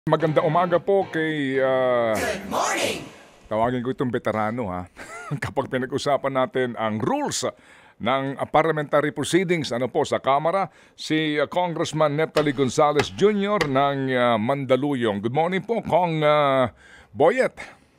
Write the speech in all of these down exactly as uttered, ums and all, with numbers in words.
Magandang umaga po kay, ah, Good morning! tawagin ko itong veterano ha. Kapag pinag-usapan natin ang rules ng ah, parliamentary proceedings ano po sa Kamara, si ah, Congressman Neptali Gonzales Junior ng ah, Mandaluyong. Good morning po, Kong ah, Boyet.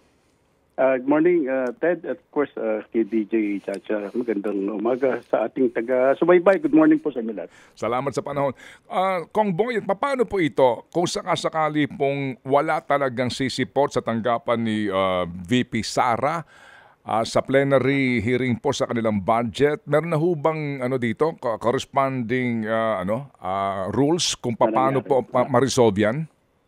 Uh, good morning, uh, Ted. At of course, uh, kay D J Chacha. Magandang umaga sa ating taga-subaybay. Good morning po sa inyo lahat. Salamat sa panahon. Ah, Kong Boyet, paano po ito kung sakasakali pong wala talagang sisipot sa tanggapan ni ah, V P Sara ah, sa plenary hearing po sa kanilang budget? Meron na hubang ano dito, co- corresponding ah, ano ah, rules kung paano po pa- ma-resolve yan?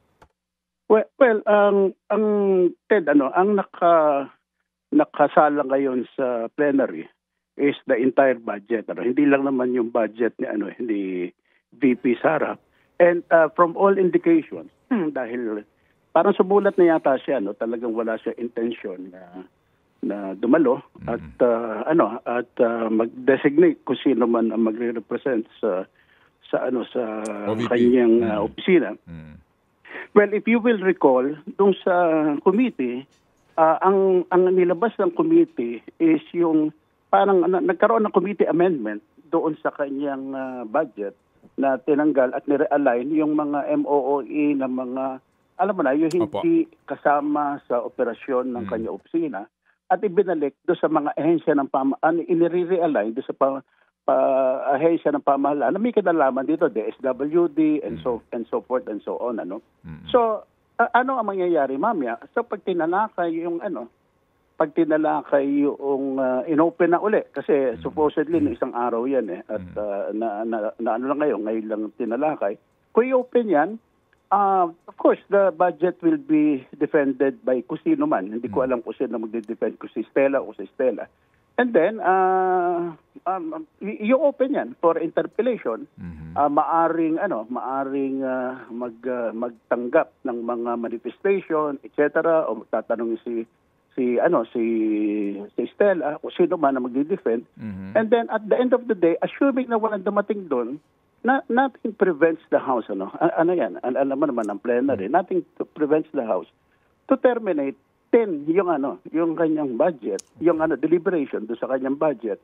Well, well ang ang Ted, ano, ang naka nakasala ngayon sa plenary is the entire budget. Ano, hindi lang naman yung budget ni ano, hindi V P Sara. And uh, from all indications, dahil parang sumulat na yata siya, no, talagang wala siya intention na na dumalo at uh, ano at uh, mag-designate kung sino man ang magre-represent sa sa ano sa O V P. kanyang uh, opisina. Mm. Well, if you will recall, dun sa committee, ah, ang ang nilabas ng committee is yung parang na, nagkaroon ng committee amendment doon sa kanyang ah, budget na tinanggal at nire-align yung mga M O O E na mga, alam mo na, yung hindi kasama sa operasyon ng kanyang opisina at ibinalik doon sa mga ahensya ng pamahalaan, inire-realign doon sa pa, pa ahensya ng pamahalaan na may kinalaman dito, D S W D and so and so forth and so on, ano. So a- ano ang mangyayari mamaya? So pag tinalakay yung ano, pag tinalakay yung uh, inopen na uli kasi supposedly no, isang araw yan eh at uh, na, na, na ano lang ngayon, ngayon lang tinalakay. Kung i-open yan, uh, of course the budget will be defended by kung sino man. Hindi ko alam kung sino magde-defend, kung si Stella o si Stella. And then, uh, um, y- i-open yan for interpellation. Uh, maaring, ano, maaring uh, mag, uh, magtanggap ng mga manifestation, et cetera. O magtatanong si, si, ano, si, si Stella, o sino man na magdi-defend. And then, at the end of the day, assuming na walang dumating doon, na, nothing prevents the House, ano, A- ano yan, Al- alam mo naman ang plenary, nothing to prevents the House to terminate ten yung ano, yung kanyang budget, yung ano deliberation do sa kanyang budget.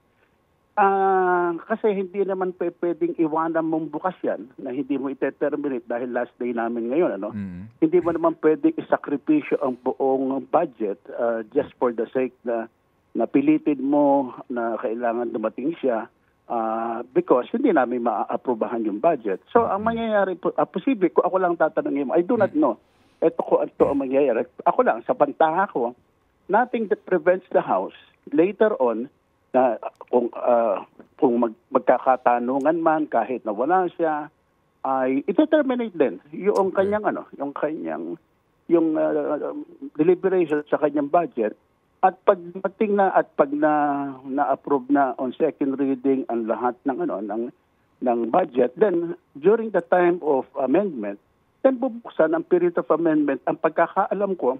Ah, kasi hindi naman pe- pwedeng iwanan mong bukas yan na hindi mo ite-terminate dahil last day namin ngayon, ano. Hindi mo naman pwedeng isakripisyo ang buong budget ah, just for the sake na napilitin mo na kailangan dumating siya ah, because hindi namin ma-aprobahan yung budget. So ang mangyayari po, ah, posible kung ako lang tatanungin mo, I do not know. Ito ko ito ang mangyayari. Ako lang, sa pantaha ko, nothing that prevents the House later on na kung ah, kung mag, magkakatanungan man kahit na wala siya, ay ito-terminate din yung kanyang ano, yung kanyang yung ah, deliberation sa kanyang budget at pagdating na at pag na na-approve na on second reading ang lahat ng ano ng ng budget, then during the time of amendment then bubuksan ang period of amendment. Ang pagkakaalam ko,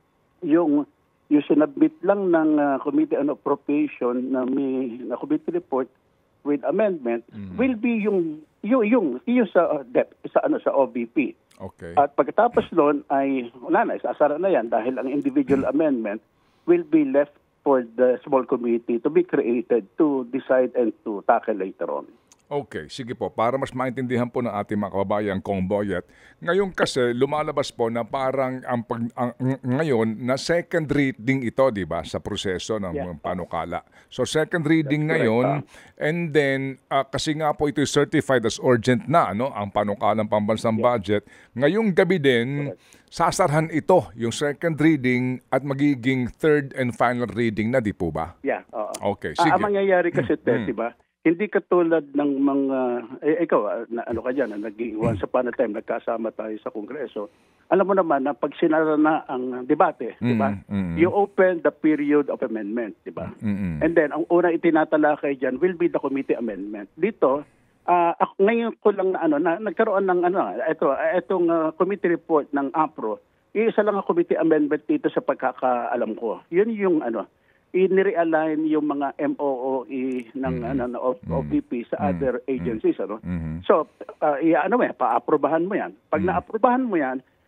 yung yung sinabit lang ng uh, Committee on Appropriation na may na committee report with amendment will be yung yung yung, yung sa uh, dep, sa ano sa O V P. Okay. At pagkatapos noon ay wala na, isasara na yan dahil ang individual amendment will be left for the small committee to be created to decide and to tackle later on. Okay, sige po. Para mas maintindihan po ng ating mga kababayan, Kong Boyet, ngayon kasi lumalabas po na parang ang, pag, ang ng- ngayon na second reading ito, di ba, sa proseso ng Yeah. mga panukala. So second reading That's correct, ngayon, and then ah, kasi nga po ito certified as urgent na, ano, ang panukalang pambansang budget. Ngayong gabi din, sasarhan ito, yung second reading at magiging third and final reading na, di po ba? Yeah, oo. Okay, Ah, sige. ang mangyayari kasi, Ted, di ba? Hindi katulad ng mga, eh, ikaw, ah, na, ano ka dyan, na naging once upon a time, nagkasama tayo sa Kongreso. Alam mo naman na pag sinara na ang debate, di ba? Mm, mm. You open the period of amendment, di ba? Mm-mm. And then, ang una itinatalakay dyan will be the committee amendment. Dito, ah, ako, ngayon ko lang na, ano, na, nagkaroon ng, ano, ito, itong ah, committee report ng APRO, isa lang ang committee amendment dito sa pagkakaalam ko. Yun yung, ano, i-realign yung mga M O O E ng Mhm. ano, O- Mhm. O V P sa Mhm. other agencies, ano. Mhm. So, uh, i- ano mo yan, paaprubahan mo yan. Pag Mhm. naaprubahan mo yan,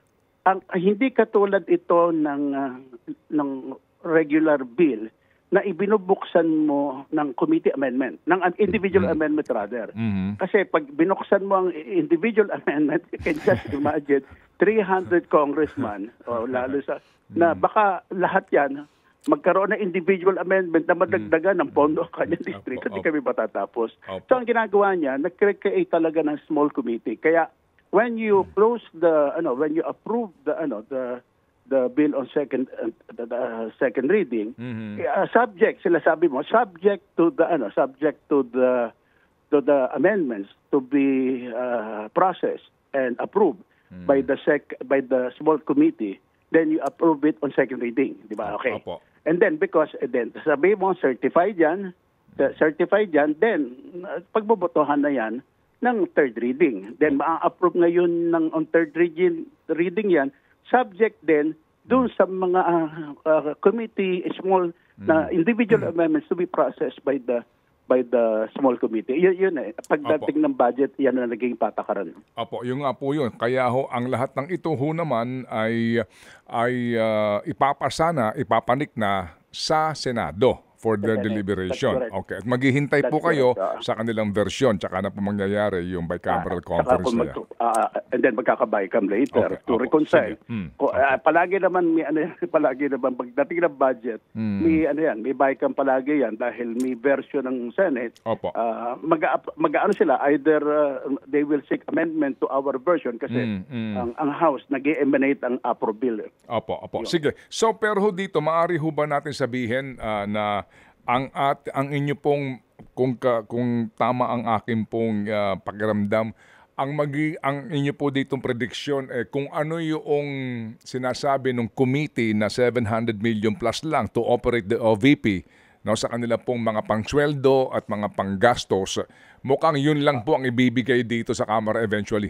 ang hindi katulad ito ng ah, ng regular bill na ibinubuksan mo ng committee amendment, ng an individual Mm. amendment rather. Mhm. Kasi pag binuksan mo ang individual amendment, you can just imagine three hundred congressmen o lalo sa na baka lahat yan magkaroon ng individual amendment na madagdagan ng pondo ang kanyang district. Opo, Hindi opo. kami matatapos. Opo. So ang ginagawa niya, nag-create talaga ng small committee. Kaya when you close the ano, when you approve the ano, the the bill on second uh, the, the, uh, second reading, Mhm. uh, subject sila sabi mo, subject to the ano, subject to the to the amendments to be uh, processed and approved by the sec by the small committee, then you approve it on second reading, di ba? Okay. Opo. And then because eh, then sabi mo certified yan, uh, certified yan, then uh, pagbobotohan na yan ng third reading. Then ma-approve ngayon ng on third reading reading yan, subject then doon sa mga uh, uh, committee small na individual amendments to be processed by the by the small committee. Yun, yun eh. Pagdating ng budget, yan na naging patakaran. Opo, yung nga po yun. Kaya ho, ang lahat ng ito ho naman ay, ay ah, ipapasana, ipapanik na sa Senado for their That's deliberation. correct. Okay. At maghihintay po That's kayo correct, ah. sa kanilang versyon tsaka na po mangyayari yung bicameral Saka conference kung na mag- yan. ah, and then magkakabay-cam later Okay, to opo. reconcile. Sige. Mm, Ko- ah, palagi naman may ano yan, palagi naman pagdating ng budget, Mm. may ano yan, may bycam palagi yan dahil may version ng Senate. Opo. Ah, mag mag-ano sila, either ah, they will seek amendment to our version kasi Mm, mm. ang ang House nag-emanate ang approve bill. Opo, opo. Sige. So, pero ho dito, maaari ho ba natin sabihin ah, na ang at ang inyo pong kung ka, kung tama ang akin pong ah, pakiramdam, ang magi ang inyo po ditong prediksyon eh kung ano yung sinasabi ng committee na seven hundred million plus lang to operate the O V P no sa kanila pong mga pangsweldo at mga panggastos, mukhang yun lang po ang ibibigay dito sa Kamara eventually.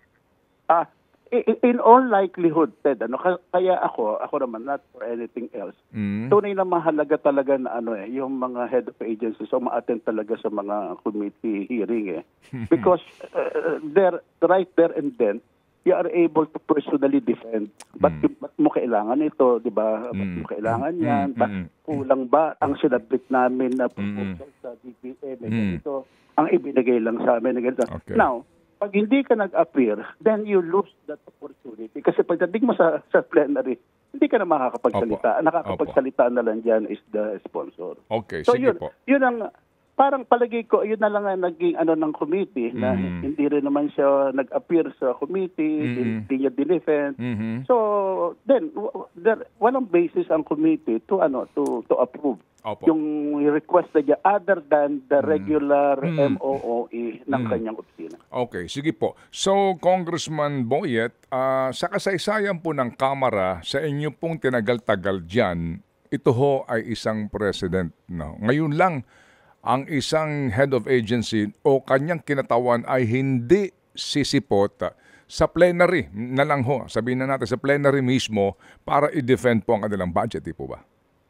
Ah, i- i- in all likelihood, Ted, ano, ka- kaya ako, ako naman, not for anything else, Mm. tunay na mahalaga talaga na ano eh, yung mga head of agencies o ma-attend talaga sa mga committee hearing eh. Because uh, there, right there and then, you are able to personally defend. Ba't, ba't mo kailangan ito, di ba? Ba't mo Mm. kailangan yan? Mm, Ba't mm. kulang ba ang sinabit namin na proposal sa D P M? Eh, Mm. ganito, ang ibinigay lang sa amin. na ganito. Okay. Now, pag hindi ka nag-appear, then you lose that opportunity. Kasi pagdating mo sa, sa plenary, hindi ka na makakapagsalita. Ang nakakapagsalita na lang dyan is the sponsor. Okay, So sige yun, po. yun ang, parang palagay ko, yun na lang ang naging ano ng committee na Mhm. hindi rin naman siya nag-appear sa committee, Mhm. hindi niya dinefend. Mhm. So, then, w- w- there, walang basis ang committee to ano to to approve Opo. yung request na niya other than the regular Mm. M O O E ng Mm. kanyang opisina. Okay, sige po. So, Congressman Boyet, ah, sa kasaysayan po ng Kamara, sa inyo pong tinagal-tagal dyan, ito ho ay isang president. No? Ngayon lang, ang isang head of agency o kanyang kinatawan ay hindi sisipot ah, sa plenary na lang ho. Sabihin na natin sa plenary mismo para i-defend po ang kanilang budget, di po ba?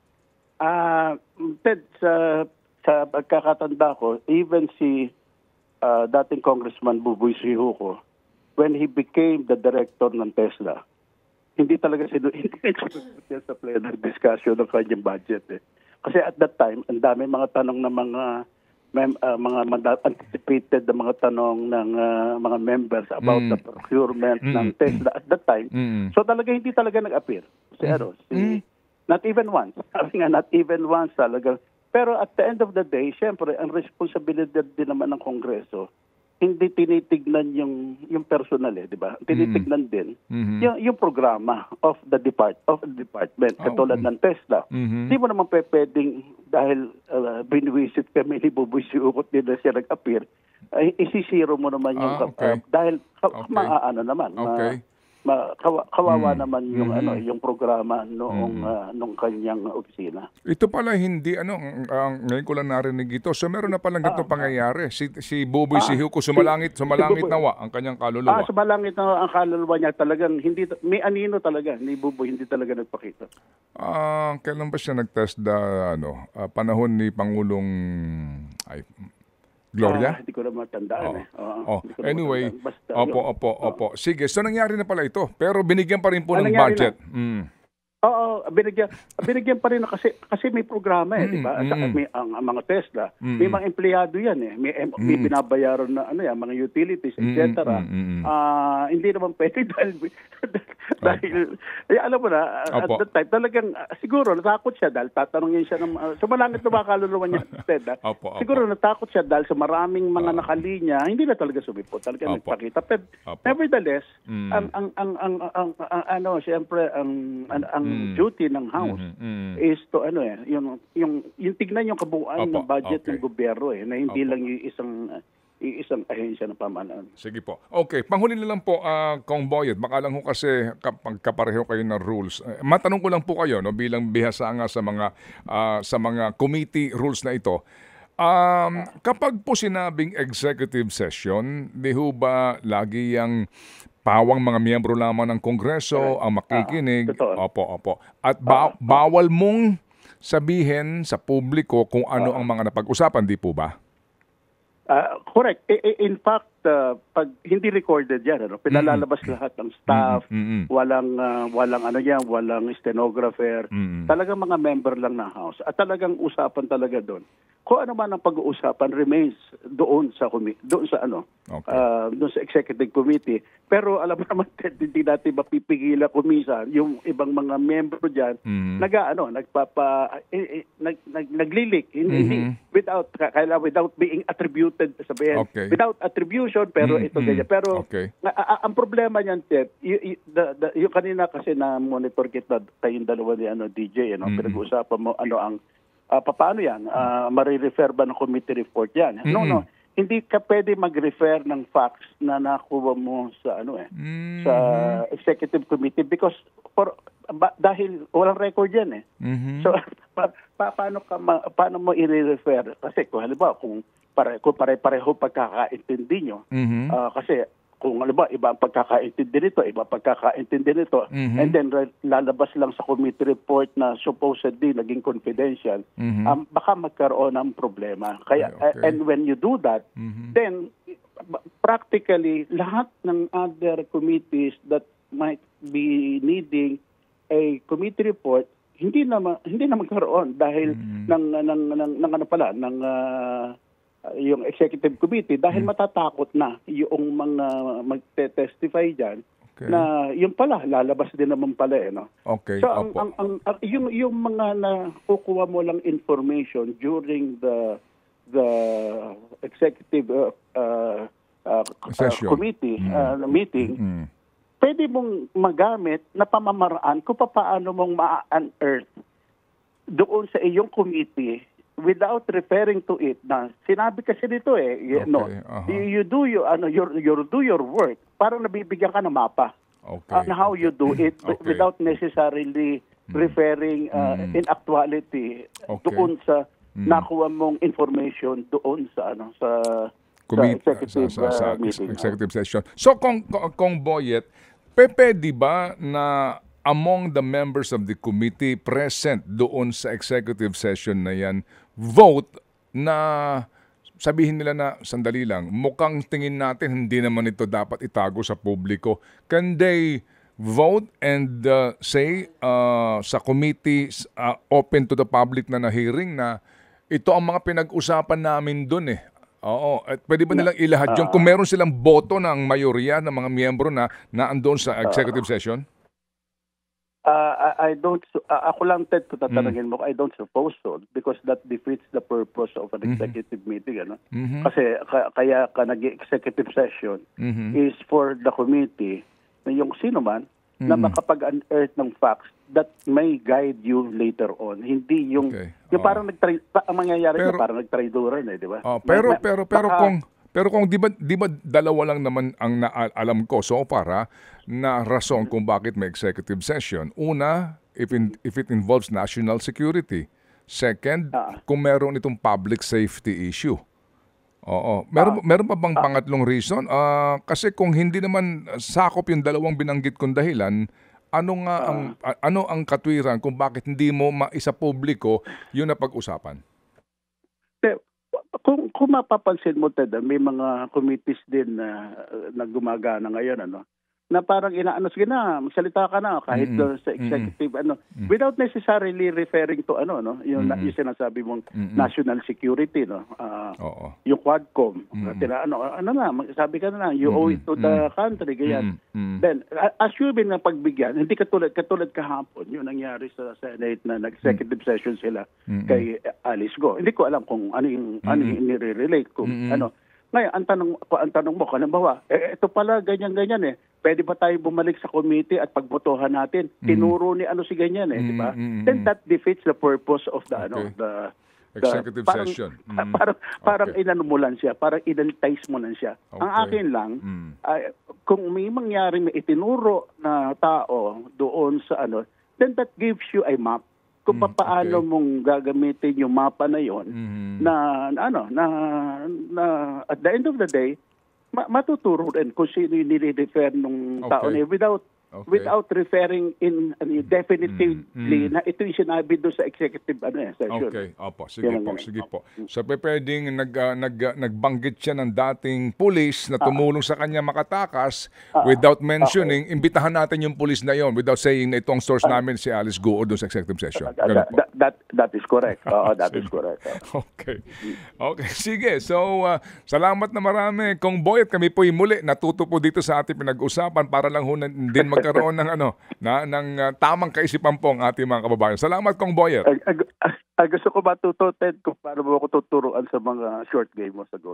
Ah, Ted, sa sa pagkakatanda ko, even si ah, dating Congressman Buboy Sihuko, when he became the director ng Tesla, hindi talaga sinu hindi sinusunod yan sa plenary discussion ng kanyang budget eh. Kasi at that time, ang dami mga tanong ng mga mem, ah, mga manda- anticipated na mga tanong ng ah, mga members about Mm. the procurement ng Mm. Tesla at that time. Mm. So talaga hindi talaga nag-appear. Si ano, si Mm. not even once. Sabi nga, not even once talaga. Pero at the end of the day, syempre, ang responsibilidad din naman ng Kongreso, hindi tinitignan yung yung personal eh, di ba? Tinitignan din Mhm. yung, yung programa of the depart of the department Oh, katulad mm. ng Tesla. Mhm. Hindi mo naman pe- pwedeng dahil uh, binwisit kami ni Buboy Siukot nila siya nag-appear, ay isisiro mo naman yung Ah, okay. uh, dahil ka, Okay. maaano naman. ma- Okay. ma- kawa- kawawa Mm. naman yung Mhm. ano yung programa noong Mm. ah, nung kanyang opisina. Ito pala hindi ano, ang, ang ngayon ko lang narinig ito. So meron na palang ganito pangyayari. Si si Buboy Ah, Sihuko si- sumalangit, si sumalangit Buboy. nawa ang kanyang Ah, kaluluwa. sa malangit na ang kaluluwa niya talagang hindi may anino talaga ni Buboy hindi talaga nagpakita. Ah, kailan ba siya nag-test da ano, ah, panahon ni Pangulong ay Gloria? Ah, hindi ko na matandaan Oo. eh. Oo, Oh, hindi ko na anyway, matandaan. Basta opo, yun. opo, Oo. opo. Sige, so nangyari na pala ito. Pero binigyan pa rin po Ah, ng nangyari na. budget. Mm. Oo, binigyan binigyan pa rin na kasi kasi may programa eh, 'di Mm, ba? Sa mm, may ang, ang mga Tesla, may mm, mga empleyado 'yan eh. May em- may mm, binabayaran na ano yan, mga utilities, et mm, cetera. mm, mm. Ah, hindi naman pwede dahil dahil eh, alam mo na at Opo. that time talagang ah, siguro natakot siya dahil tatanungin siya ng uh, sumalangit na ba kaluluwa niya Ted, ah? Opo, opo. Siguro natakot siya dahil sa maraming mga Oo. nakalinya, hindi na talaga sumipot, talaga Opo. nagpakita. Pero Opo. nevertheless, Mm. ang, ang, ang, ang, ang, ang- ano, siyempre, ang, ang, ang Mm. duty ng House Mhm, mm. is to ano eh, yung yung yung tignan yung kabuuan Opo, ng budget okay. ng gobyerno eh, na hindi Opo. lang yung isang yung isang ahensya ng pamahalaan. Sige po. Okay, panghuli na lang po, ah, Kong Boyet. Baka lang ho kasi kapag kapareho kayo ng rules. Eh, matanong ko lang po kayo, no, bilang bihasa nga sa mga, ah, sa mga committee rules na ito. Um, kapag po sinabing executive session, di ho ba lagi yung pawang mga miyembro lamang ng Kongreso ang makikinig? Ah, totoo. Opo, opo. At ba- Ah, bawal mong sabihin sa publiko kung ano ang mga napag-usapan, di po ba? Ah, correct. I- i- In fact, ah, pag hindi recorded 'yan, ano, pinalalabas lahat ng staff, Mm-mm. walang ah, walang ano 'yan, walang stenographer. Mm-mm. Talagang mga member lang ng House. At talagang usapan talaga doon. Kung ano man ang pag-uusapan remains doon sa comi- doon sa ano, Okay. ah, doon sa executive committee. Pero alam mo naman, Ted, hindi natin mapipigilan kumisan yung ibang mga member diyan Mhm. nag ano, nagpapa eh, eh, nag, nag naglilik hindi, hindi Mhm. without kaya without being attributed sabihin Okay. without attribution pero Mm, ito mm. ganyan pero Okay. nga- a- a- ang problema niyan Ted y- y- the, the, yung kanina kasi na monitor kita kayong dalawa ni ano D J ano Mm, mm. pinag-uusapan mo ano ang uh, paano yan uh, mare-refer ba ng committee report yan no Mm. no hindi ka pwede mag-refer ng facts na nakuha mo sa ano eh Mhm. sa executive committee because for ba, dahil walang record yan eh. Mhm. So pa, pa, paano ka ma, paano mo i-refer kasi kung halimbawa kung pare kung pare-pareho pagkakaintindi nyo Mhm. ah, kasi kung halimbawa iba ang pagkakaintindi nito, iba ang pagkakaintindi nito Mhm. and then re- lalabas lang sa committee report na supposedly naging confidential, Mhm. um, baka magkaroon ng problema. Kaya Ay, okay. and when you do that, Mhm. then practically lahat ng other committees that might be needing a committee report hindi na ma- hindi na magkaroon dahil Mm. ng, ng ng ng ano pala ng ah, yung executive committee dahil matatakot na yung mga magte-testify diyan Okay. na yung pala lalabas din naman pala eh no. Okay. So ang, Opo. ang, ang, ang yung yung mga nakukuha mo lang information during the the executive uh, uh, uh, Session. committee uh, meeting, Mm. pwede mong magamit na pamamaraan kung paano mong ma-unearth doon sa iyong committee without referring to it. Na sinabi kasi dito eh, you, no, Okay, aha. you, you do your ano your your do your work, parang nabibigyan ka ng mapa Okay. on how you do it Okay. without necessarily referring uh, Mm. in actuality Okay. doon sa Mm. nakuha mong information doon sa ano sa Commit- sa executive sa- sa- uh, meeting. executive session. So, Kong, Kong- Kong Boyet, pwede ba na among the members of the committee present doon sa executive session na yan, vote na sabihin nila na, sandali lang, mukhang tingin natin hindi naman ito dapat itago sa publiko. Can they vote and uh, say uh, sa committee uh, open to the public na na hearing na ito ang mga pinag-usapan namin doon eh. Oo, at pwede ba nilang ilahat yung kung meron silang boto ng mayorya ng mga miyembro na naandoon sa executive session? Uh, I, I don't, uh, ako lang, Ted, kung tatanungin mo, I don't suppose so because that defeats the purpose of an executive meeting. Ano? Mhm. Kasi ka, kaya ka nag-executive session Mhm. is for the committee na yung sino man na makapag-unearth ng facts that may guide you later on. Hindi yung, Okay. yung Oo. parang nagtry, pa, ang mangyayari Pero- na parang nagtraidoran eh, di ba? Oh, pero May- may- pero pero baka- kung pero kung di ba di ba dalawa lang naman ang na, alam ko so far ha, na rason kung bakit may executive session. Una, if in, if it involves national security. Second, Ah. kung meron itong public safety issue. Oo. Meron meron pa bang pangatlong reason? Ah, kasi kung hindi naman sakop yung dalawang binanggit kong dahilan, ano nga ang a- ano ang katwiran kung bakit hindi mo maisa publiko yung napag-usapan? Te- kung, kung mapapansin mo, Ted, may mga committees din na, na gumagana ngayon, ano, na parang inaano, sige na, magsalita ka na kahit Mm-mm. doon sa executive, ano, Mm. without necessarily referring to ano, no, yung, Mm-mm. yung sinasabi mong Mm-mm. national security, no, ah, Oo. yung Quadcom, Mm-mm. tina, ano, ano na, sabi ka na lang, you owe it to the Mm-mm. country, ganyan. Mm-mm. Then, a- assuming na pagbigyan, hindi katulad, katulad kahapon, yung nangyari sa Senate na nag-executive session sila Mm-mm. kay Alice Go. Hindi ko alam kung ano yung, ano yung nire-relate, kung Mm-mm. ano. Ngayon, ang tanong, ang tanong mo, halimbawa, eh, ito pala, ganyan-ganyan eh. Pwede ba tayo bumalik sa committee at pagbotohan natin? Tinuro ni ano si ganyan eh, di ba? Mm-mm. Then that defeats the purpose of the, ano, Okay. the, the- Executive parang, session. Mm. Parang, parang Okay. inano mo lang siya, parang inentice mo lang siya. Ang Okay. akin lang, Mm. ay, kung may mangyaring may itinuro na tao doon sa ano, then that gives you a map kung Mm, paano okay. mong gagamitin yung mapa na yon Mhm. na na ano na, na at the end of the day ma- matuturo rin kung sino yung nire-refer nung tao Okay. na yun without Okay. without referring in ano, definitively Mm, mm. na ito yung sinabi doon sa executive ano eh, session. Okay, opo, sige Yan ang po, ganun. sige po. So pe- pwedeng nag, ah, nag, ah, nagbanggit siya ng dating pulis na tumulong sa kanya makatakas without mentioning, imbitahan natin yung pulis na yon without saying na itong source namin si Alice Guo doon sa executive session. That, Ganun po. that, that, that is correct. Oo, that is correct. Oo. Okay. Okay, sige. So, ah, salamat na marami. Kung Boy, at kami po muli natuto po dito sa ating pinag-usapan para lang ho na- din magkaroon ng ano, na ng ah, tamang kaisipan po ang ating mga kababayan. Salamat Kong Boyer. Ag- ag- ag- gusto ko matuto, Ted, kung paano mo ako tuturuan sa mga short game mo sa golf.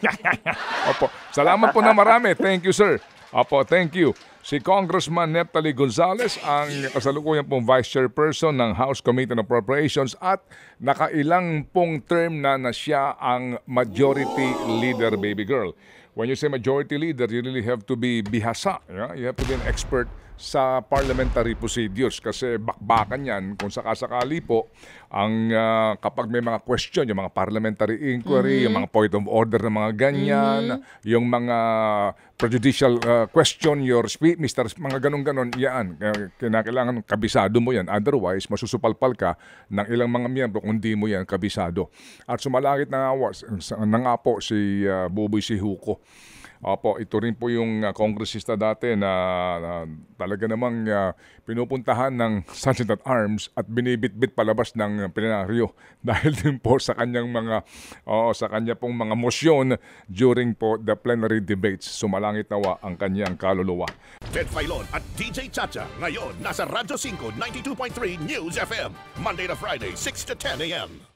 Opo. Salamat po na marami. Thank you, sir. Opo, thank you. Si Congressman Neptali Gonzales, ang kasalukuyan pong Vice Chairperson ng House Committee on Appropriations at nakailang pong term na na siya ang Majority Leader, baby girl. When you say Majority Leader, you really have to be bihasa. Yeah? You have to be an expert sa parliamentary procedures kasi bakbakan yan kung sakasakali po ang ah, kapag may mga question, yung mga parliamentary inquiry, yung mga point of order na mga ganyan, yung mga prejudicial ah, question, your speech, mister mga ganun-ganon, yan. Kaya kinakailangan kabisado mo yan. Otherwise, masusupalpal ka ng ilang mga miyembro kung di mo yan kabisado. At sumalangit na nga, was- na nga po si ah, Buboy Sihuko. Opo, ito rin po yung uh, kongresista dati na, na talaga namang uh, pinupuntahan ng Sergeant at Arms at binibitbit palabas ng uh, plenaryo dahil din po sa kanyang mga oo, sa kanya pong mga mosyon during po the plenary debates. Sumalangit nawa ang kanyang kaluluwa. Ted Filon at D J Chacha ngayon nasa Radyo five ninety-two point three News F M Monday to Friday six to ten a m